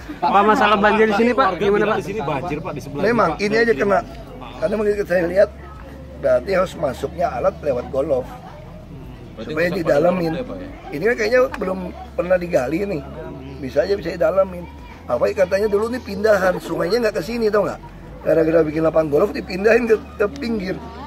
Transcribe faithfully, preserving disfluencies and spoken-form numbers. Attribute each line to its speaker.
Speaker 1: Pak, masalah banjir di sini Pak, gimana Pak?
Speaker 2: Di sini banjir Pak di sebelah.
Speaker 3: Memang ini aja kena, karena begitu saya lihat berarti harus masuknya alat lewat golf supaya didalamin. Ini kan kayaknya belum pernah digali nih, bisa aja bisa didalamin. Apa katanya dulu nih pindahan, sungainya nggak ke sini tau nggak? Gara-gara bikin lapangan golf dipindahin ke, ke pinggir.